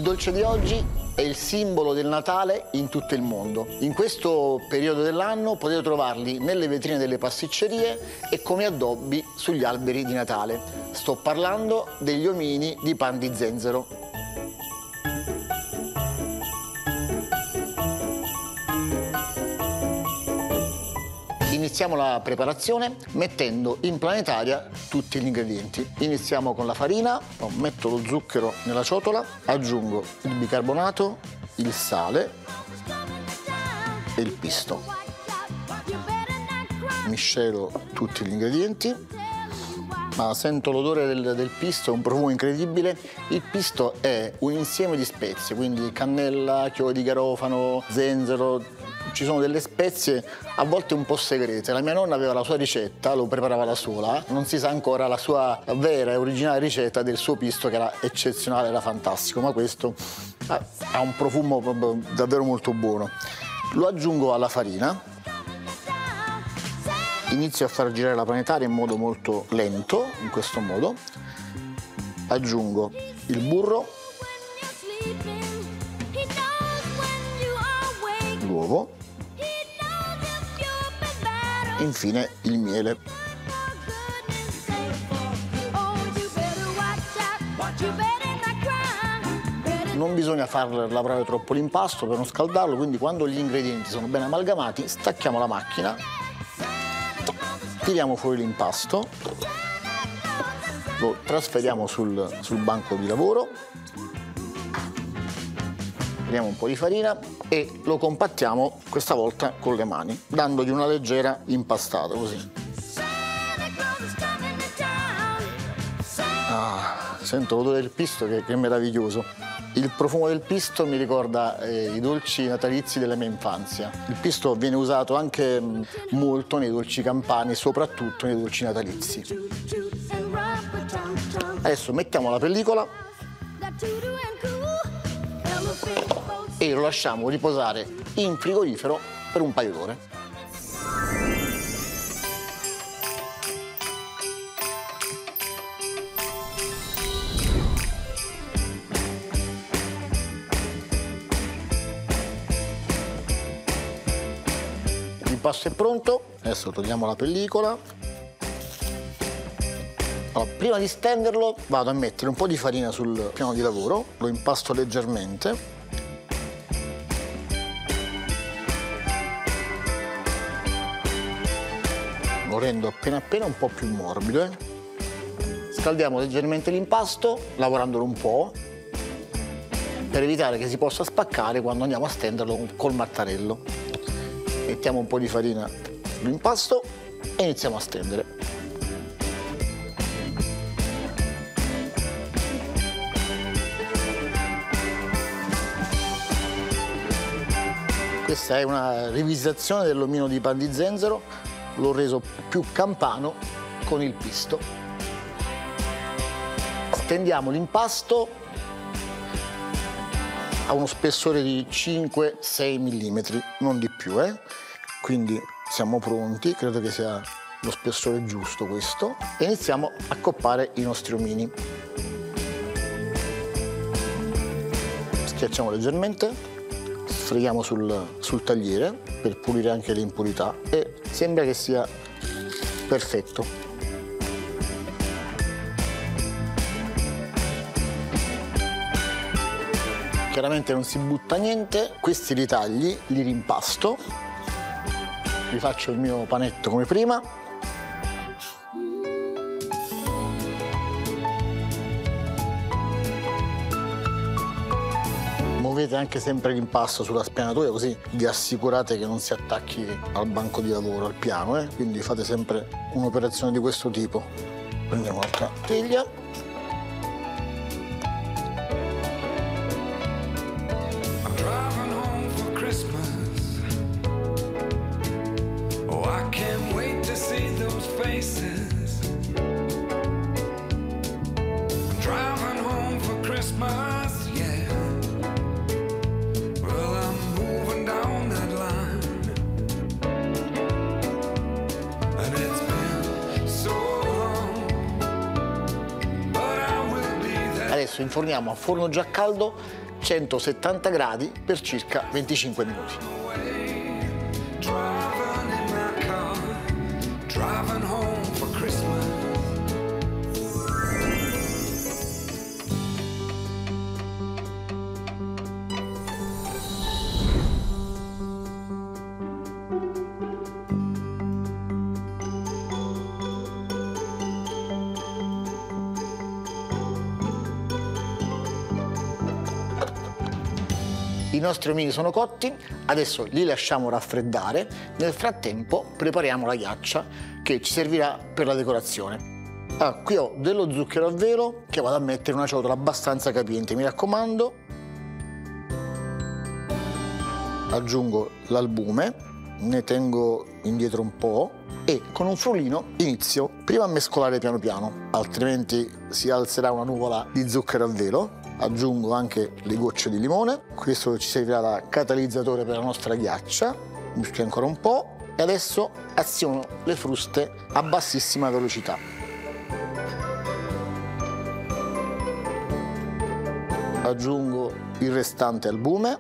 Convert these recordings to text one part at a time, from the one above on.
dolce di oggi è il simbolo del Natale in tutto il mondo. In questo periodo dell'anno potete trovarli nelle vetrine delle pasticcerie e come addobbi sugli alberi di Natale. Sto parlando degli omini di pan di zenzero. Iniziamo la preparazione mettendo in planetaria tutti gli ingredienti. Iniziamo con la farina, metto lo zucchero nella ciotola, aggiungo il bicarbonato, il sale e il pisto. Miscelo tutti gli ingredienti, ma sento l'odore del pisto, è un profumo incredibile. Il pisto è un insieme di spezie, quindi cannella, chiodi di garofano, zenzero. Ci sono delle spezie a volte un po' segrete. La mia nonna aveva la sua ricetta, lo preparava da sola, non si sa ancora la sua vera e originale ricetta del suo pisto, che era eccezionale, era fantastico, ma questo ha un profumo proprio davvero molto buono. Lo aggiungo alla farina, inizio a far girare la planetaria in modo molto lento, in questo modo, aggiungo il burro, l'uovo, infine il miele. Non bisogna far lavorare troppo l'impasto per non scaldarlo, quindi quando gli ingredienti sono ben amalgamati stacchiamo la macchina, tiriamo fuori l'impasto, lo trasferiamo sul banco di lavoro, prendiamo un po' di farina e lo compattiamo questa volta con le mani, dandogli una leggera impastata, così. Sento l'odore del pisto che è meraviglioso. Il profumo del pisto mi ricorda i dolci natalizi della mia infanzia. Il pisto viene usato anche molto nei dolci campani, soprattutto nei dolci natalizi. Adesso mettiamo la pellicola e lo lasciamo riposare in frigorifero per un paio d'ore. L'impasto è pronto, adesso togliamo la pellicola. Allora, prima di stenderlo vado a mettere un po' di farina sul piano di lavoro, lo impasto leggermente. Lo rendo appena un po' più morbido. Scaldiamo leggermente l'impasto, lavorandolo un po', per evitare che si possa spaccare quando andiamo a stenderlo col mattarello. Mettiamo un po' di farina sull'impasto e iniziamo a stendere. Questa è una rivisitazione dell'omino di pan di zenzero, l'ho reso più campano con il pisto. Stendiamo l'impasto a uno spessore di 5-6 mm, non di più, Quindi siamo pronti, credo che sia lo spessore giusto questo, e iniziamo a coppare i nostri omini. Schiacciamo leggermente, sfreghiamo sul tagliere per pulire anche le impurità e sembra che sia perfetto. Chiaramente non si butta niente, questi ritagli li rimpasto, rifaccio il mio panetto come prima. Muovete anche sempre l'impasto sulla spianatoia, così vi assicurate che non si attacchi al banco di lavoro, al piano, quindi fate sempre un'operazione di questo tipo. Prendiamo un'altra teglia. Adesso inforniamo a forno già caldo 170 gradi per circa 25 minuti. I nostri omini sono cotti, adesso li lasciamo raffreddare, nel frattempo prepariamo la ghiaccia che ci servirà per la decorazione. Qui ho dello zucchero a velo che vado a mettere in una ciotola abbastanza capiente, mi raccomando. Aggiungo l'albume, ne tengo indietro un po' e con un frullino inizio prima a mescolare piano piano, altrimenti si alzerà una nuvola di zucchero a velo. Aggiungo anche le gocce di limone, questo ci servirà da catalizzatore per la nostra ghiaccia, mischio ancora un po' e adesso aziono le fruste a bassissima velocità. Aggiungo il restante albume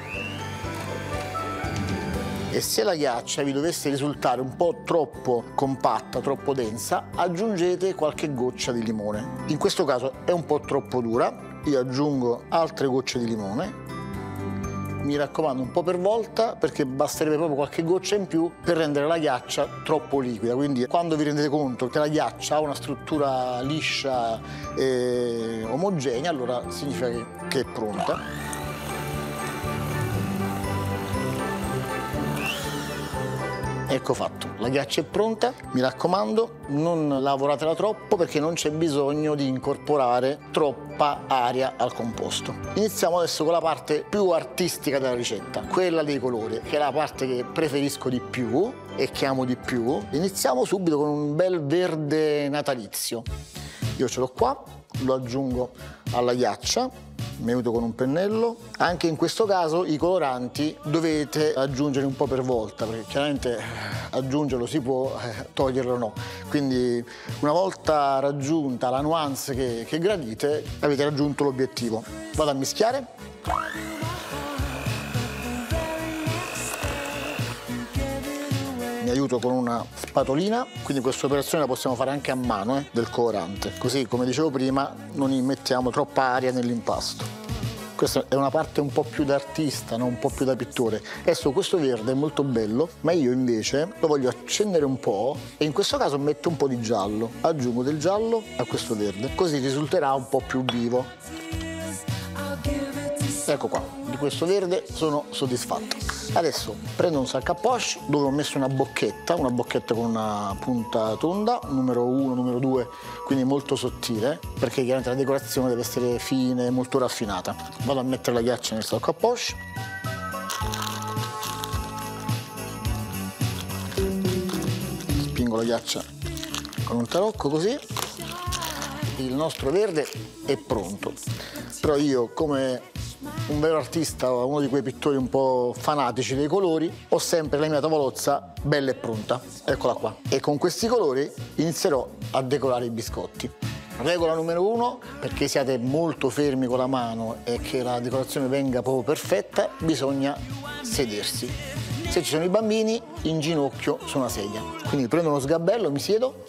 e se la ghiaccia vi dovesse risultare un po' troppo compatta, troppo densa, aggiungete qualche goccia di limone. In questo caso è un po' troppo dura. Io aggiungo altre gocce di limone, mi raccomando un po' per volta perché basterebbe proprio qualche goccia in più per rendere la ghiaccia troppo liquida, quindi quando vi rendete conto che la ghiaccia ha una struttura liscia e omogenea, allora significa che è pronta. Ecco fatto, la ghiaccia è pronta, mi raccomando non lavoratela troppo perché non c'è bisogno di incorporare troppa aria al composto. Iniziamo adesso con la parte più artistica della ricetta, quella dei colori, che è la parte che preferisco di più e che amo di più. Iniziamo subito con un bel verde natalizio. Io ce l'ho qua, lo aggiungo alla ghiaccia. Mi aiuto con un pennello. Anche in questo caso i coloranti dovete aggiungere un po' per volta perché chiaramente aggiungerlo si può, toglierlo no. Quindi una volta raggiunta la nuance che gradite avete raggiunto l'obiettivo. Vado a mischiare. Mi aiuto con una spatolina, quindi questa operazione la possiamo fare anche a mano del colorante, così come dicevo prima non immettiamo troppa aria nell'impasto. Questa è una parte un po' più da artista, no? Un po' più da pittore. Adesso questo verde è molto bello, ma io invece lo voglio accendere un po' e in questo caso metto un po' di giallo. Aggiungo del giallo a questo verde, così risulterà un po' più vivo. Ecco qua, di questo verde sono soddisfatto. Adesso prendo un sac à poche dove ho messo una bocchetta con una punta tonda, numero 1, numero 2, quindi molto sottile, perché chiaramente la decorazione deve essere fine, molto raffinata. Vado a mettere la ghiaccia nel sac à poche. Spingo la ghiaccia con un tarocco così. Il nostro verde è pronto. Però io, come un vero artista, uno di quei pittori un po' fanatici dei colori, ho sempre la mia tavolozza bella e pronta. Eccola qua. E con questi colori inizierò a decorare i biscotti. Regola numero 1, perché siate molto fermi con la mano e che la decorazione venga proprio perfetta, bisogna sedersi. Se ci sono i bambini, in ginocchio su una sedia. Quindi prendo uno sgabello, mi siedo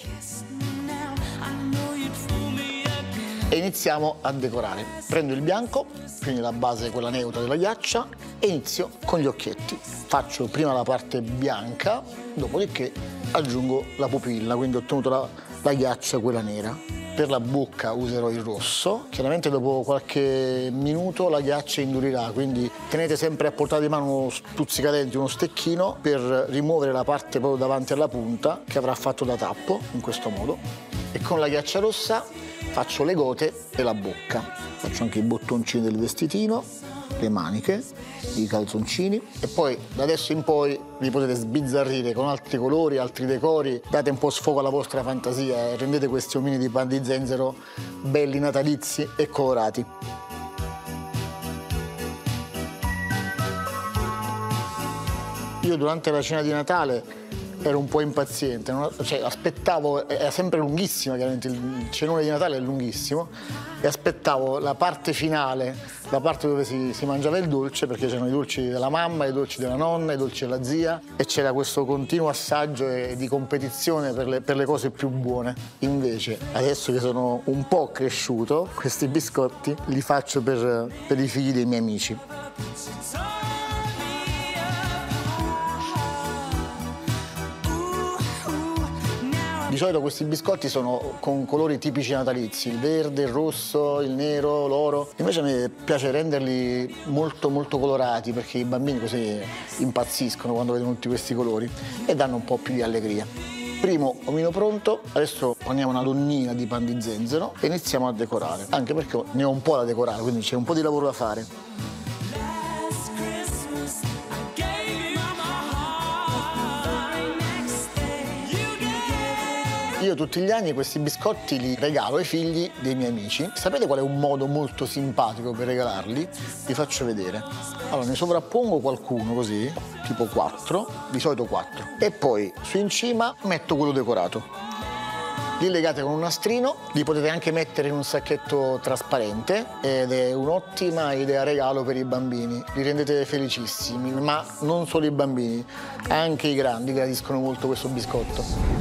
e iniziamo a decorare. Prendo il bianco, quindi la base, quella neutra della ghiaccia, e inizio con gli occhietti. Faccio prima la parte bianca, dopodiché aggiungo la pupilla, quindi ho ottenuto la ghiaccia, quella nera. Per la bocca userò il rosso, chiaramente dopo qualche minuto la ghiaccia indurirà, quindi tenete sempre a portata di mano uno stuzzicadenti, uno stecchino per rimuovere la parte proprio davanti alla punta che avrà fatto da tappo, in questo modo. E con la ghiaccia rossa faccio le gote e la bocca. Faccio anche i bottoncini del vestitino, le maniche, i calzoncini e poi da adesso in poi vi potete sbizzarrire con altri colori, altri decori, date un po' sfogo alla vostra fantasia e rendete questi omini di pan di zenzero belli, natalizi e colorati. Io durante la cena di Natale ero un po' impaziente, cioè aspettavo, era sempre lunghissima, chiaramente il cenone di Natale è lunghissimo, e aspettavo la parte finale, la parte dove si mangiava il dolce, perché c'erano i dolci della mamma, i dolci della nonna, i dolci della zia, e c'era questo continuo assaggio e di competizione per le cose più buone. Invece, adesso che sono un po' cresciuto, questi biscotti li faccio per i figli dei miei amici. Di solito questi biscotti sono con colori tipici natalizi, il verde, il rosso, il nero, l'oro. Invece a me piace renderli molto molto colorati, perché i bambini così impazziscono quando vedono tutti questi colori e danno un po' più di allegria. Primo omino pronto, adesso poniamo una donnina di pan di zenzero e iniziamo a decorare, anche perché ne ho un po' da decorare, quindi c'è un po' di lavoro da fare. Io tutti gli anni questi biscotti li regalo ai figli dei miei amici. Sapete qual è un modo molto simpatico per regalarli? Vi faccio vedere. Allora, ne sovrappongo qualcuno così, tipo 4, di solito 4. E poi su in cima metto quello decorato. Li legate con un nastrino, li potete anche mettere in un sacchetto trasparente ed è un'ottima idea regalo per i bambini. Li rendete felicissimi, ma non solo i bambini, anche i grandi gradiscono molto questo biscotto.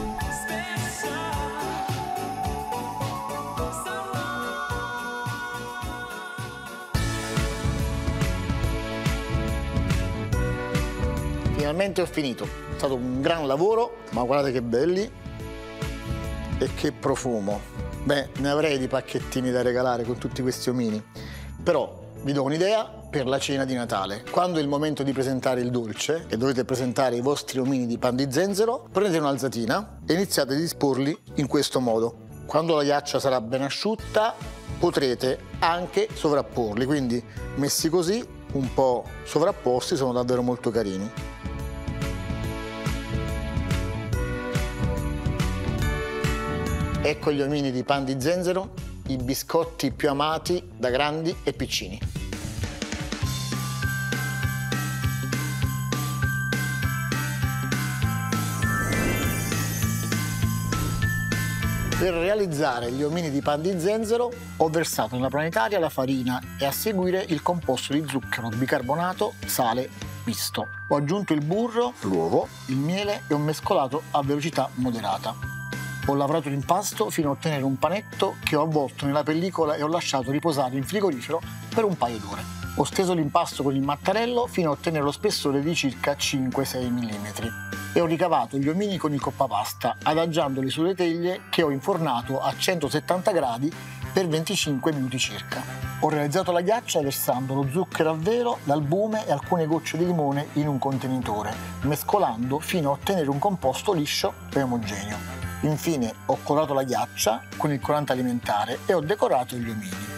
Finalmente ho finito, è stato un gran lavoro, ma guardate che belli e che profumo. Beh, ne avrei di pacchettini da regalare con tutti questi omini, però vi do un'idea per la cena di Natale. Quando è il momento di presentare il dolce e dovete presentare i vostri omini di pan di zenzero, prendete un'alzatina e iniziate a disporli in questo modo. Quando la ghiaccia sarà ben asciutta potrete anche sovrapporli, quindi messi così, un po' sovrapposti, sono davvero molto carini. Ecco gli omini di pan di zenzero, i biscotti più amati da grandi e piccini. Per realizzare gli omini di pan di zenzero ho versato nella planetaria la farina e a seguire il composto di zucchero, bicarbonato, sale, misto. Ho aggiunto il burro, l'uovo, il miele e ho mescolato a velocità moderata. Ho lavorato l'impasto fino a ottenere un panetto che ho avvolto nella pellicola e ho lasciato riposare in frigorifero per un paio d'ore. Ho steso l'impasto con il mattarello fino a ottenere lo spessore di circa 5-6 mm e ho ricavato gli omini con il coppapasta adagiandoli sulle teglie che ho infornato a 170 gradi per 25 minuti circa. Ho realizzato la ghiaccia versando lo zucchero a velo, l'albume e alcune gocce di limone in un contenitore, mescolando fino a ottenere un composto liscio e omogeneo. Infine ho colorato la ghiaccia con il colorante alimentare e ho decorato gli omini.